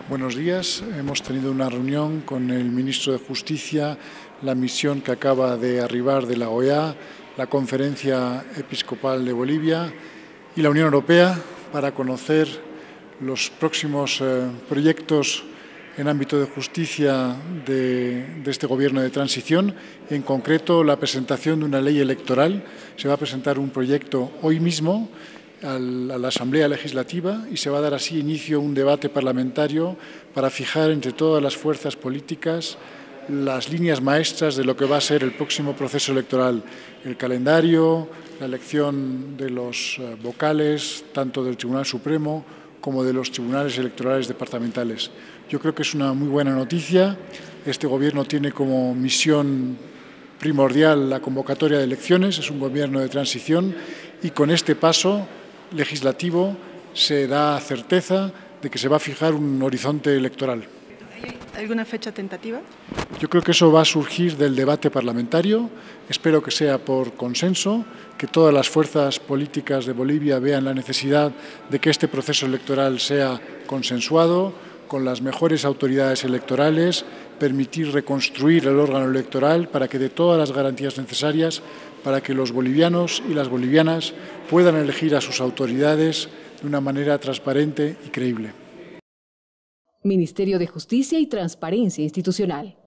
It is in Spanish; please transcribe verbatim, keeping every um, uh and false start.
Buenos días. Hemos tenido una reunión con el ministro de Justicia, la misión que acaba de arribar de la O E A, la Conferencia Episcopal de Bolivia y la Unión Europea para conocer los próximos eh, proyectos en ámbito de justicia de, de este Gobierno de transición, en concreto la presentación de una ley electoral. Se va a presentar un proyecto hoy mismo a la Asamblea Legislativa y se va a dar así inicio a un debate parlamentario para fijar entre todas las fuerzas políticas las líneas maestras de lo que va a ser el próximo proceso electoral, el calendario, la elección de los vocales, tanto del Tribunal Supremo como de los tribunales electorales departamentales. Yo creo que es una muy buena noticia. Este Gobierno tiene como misión primordial la convocatoria de elecciones, es un Gobierno de transición y con este paso legislativo se da certeza de que se va a fijar un horizonte electoral. ¿Hay alguna fecha tentativa? Yo creo que eso va a surgir del debate parlamentario. Espero que sea por consenso, que todas las fuerzas políticas de Bolivia vean la necesidad de que este proceso electoral sea consensuado, con las mejores autoridades electorales, permitir reconstruir el órgano electoral para que dé todas las garantías necesarias para que los bolivianos y las bolivianas puedan elegir a sus autoridades de una manera transparente y creíble. Ministerio de Justicia y Transparencia Institucional.